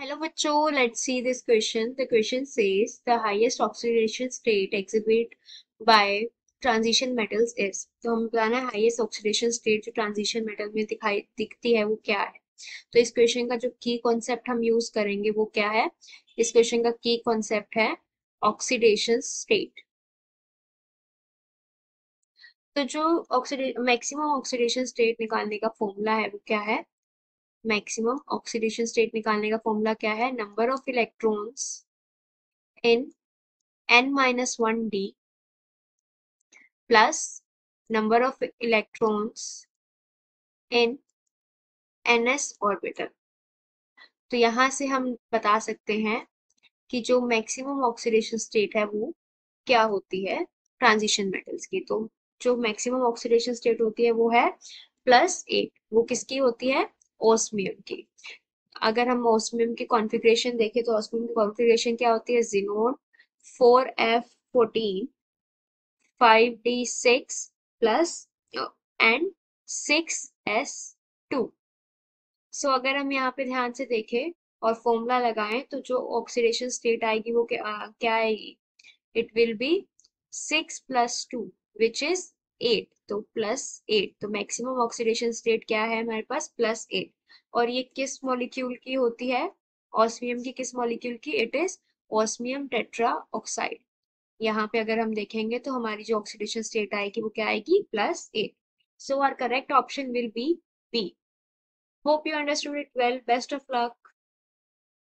Hello बच्चों, let's see this question. The question says the highest oxidation state exhibit by transition metals is. तो हम बताना है highest oxidation state जो transition metal में दिखती है वो क्या है. तो इस क्वेश्चन का जो की कॉन्सेप्ट हम यूज करेंगे वो क्या है. इस क्वेश्चन का की कॉन्सेप्ट है ऑक्सीडेशन स्टेट. तो जो मैक्सिमम ऑक्सीडेशन स्टेट निकालने का फॉर्मूला है वो क्या है. मैक्सिमम ऑक्सीडेशन स्टेट निकालने का फॉर्मूला क्या है. Number of electrons in n-1d plus number of electrons in ns orbital. तो यहाँ से हम बता सकते हैं कि जो मैक्सिमम ऑक्सीडेशन स्टेट है वो क्या होती है ट्रांजिशन मेटल्स की. तो जो मैक्सिमम ऑक्सीडेशन स्टेट होती है वो है +8. वो किसकी होती है. ऑस्मियम की. अगर हम ऑस्मियम की कॉन्फ़िगरेशन देखें तो ऑस्मियम की कॉन्फ़िगरेशन क्या होती है. Xenon 4f14 5d6 plus and 6s2. सो अगर हम यहाँ पे ध्यान से देखें और फॉर्मूला लगाएं तो जो ऑक्सीडेशन स्टेट आएगी वो क्या आएगी. It will be 6 + 2 which is 8. तो +8. तो मैक्सिमम ऑक्सीडेशन स्टेट क्या है हमारे पास +8. और ये किस मॉलिक्यूल की होती है. ऑस्मियम की. किस मॉलिक्यूल की. It is osmium tetra oxide. यहाँ पे अगर हम देखेंगे तो हमारी जो ऑक्सीडेशन स्टेट आएगी वो क्या आएगी +8. So our correct option will be B. Hope you understood it well. Best of luck.